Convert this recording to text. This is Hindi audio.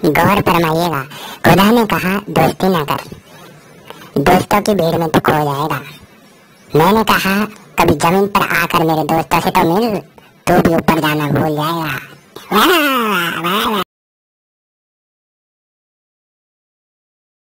गौर फरमाइएगा। खुदा ने कहा दोस्ती ना कर, दोस्तों की भीड़ में तो खो जाएगा। मैंने कहा कभी जमीन पर आकर मेरे दोस्तों से तो मिल, तू भी ऊपर जाना भूल जाएगा।